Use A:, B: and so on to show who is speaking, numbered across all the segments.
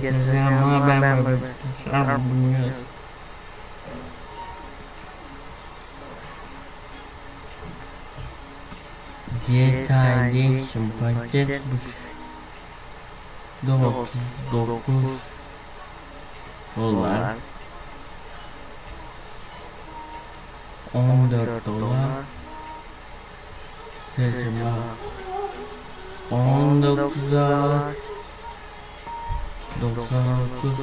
A: keseceğim ama ben böyle bilmiyorum. GTA Edition paket bu 99 dolar, 14 dolar, seçme 19 dolar, 99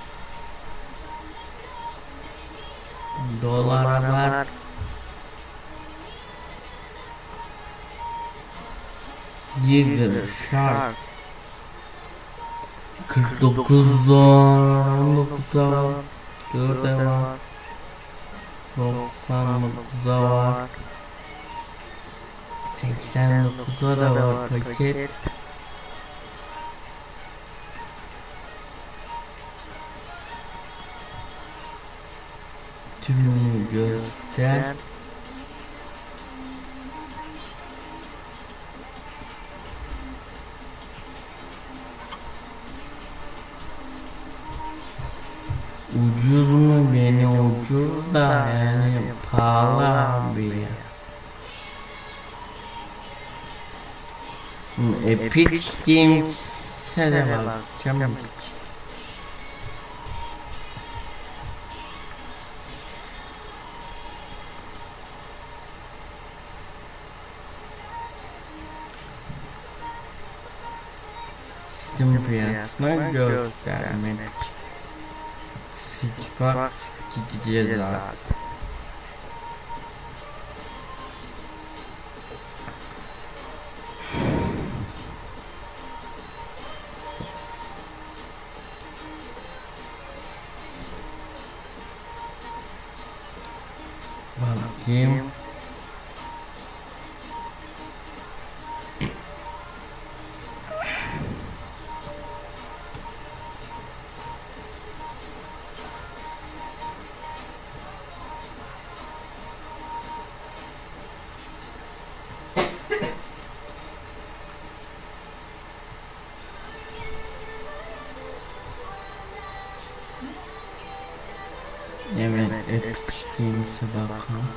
A: dolar var. Yeager Shark 49 dolar, 19 dolar, 4 var, 99 var, 89 da var paket. Tümünü göster. Ucuz mu? Beni ucuz da yani pahalı abi ya. Epic Games'e de bakacağım. Steam fiyatına göstermek. Bak gideceğiz artık. Bakayım. Evet, Epic Games'e bakalım.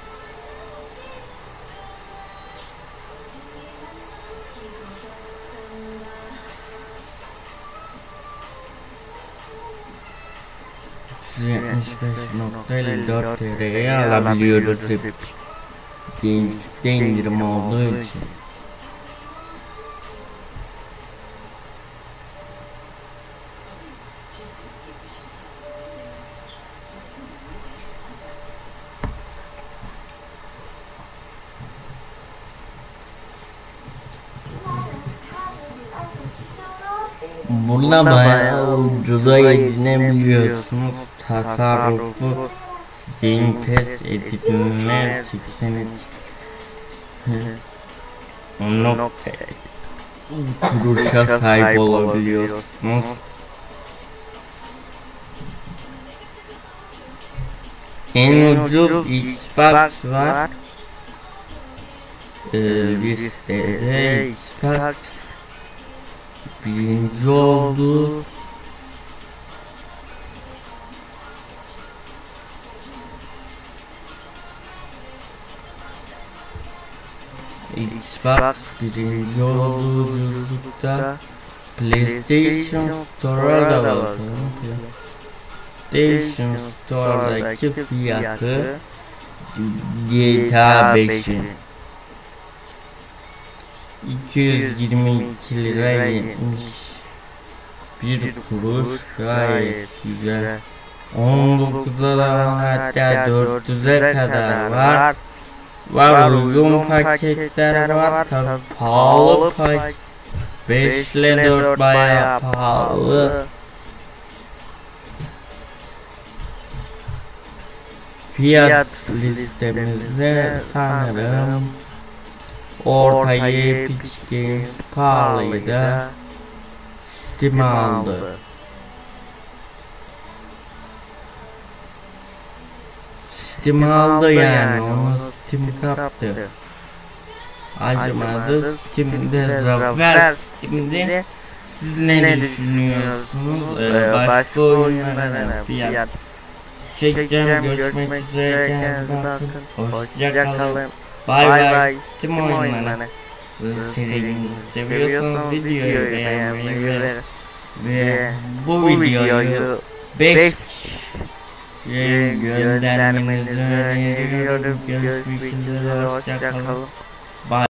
A: %75.54 TL'ye alabiliyoruz Epic Games'te indirim olduğu için. Burada bayağı ucuza edinebiliyorsunuz. Tasarruflu Game Pass editörler 82 kuruşa sahip olabiliyorsunuz. En ucuz Xbox var. Listede Xbox birinci oldu. Xbox birinci oldu ucuzlukta. PlayStation Store'a da bakalım. PlayStation Store'daki fiyatı GTA 5'in 222 lira 71 kuruş, gayet güzel. 19'a da hatta 400'e kadar var. Uygun paketler var. Tabi pahalı paket 5 ile 4 bayağı pahalı. Fiyat listemizde sanırım ortaya Epic Games pahalıydı. Steam aldı. Steam aldı yani, onu Steam kaptı. Acımadı Steam'de zafer, Steam'de Siz ne düşünüyorsunuz? Başka oyunlara fiyat çekeceğim. Görüşmek üzere. Kendinize bakın. Hoşçakalın. Bay bay. Steam oyunları. Serimizi seviyorsanız videoyu beğenmeyi ve bu videoyu 5 göndermenizi öneriyorum. Görüşmek üzere. Hoşçakalın. Bye.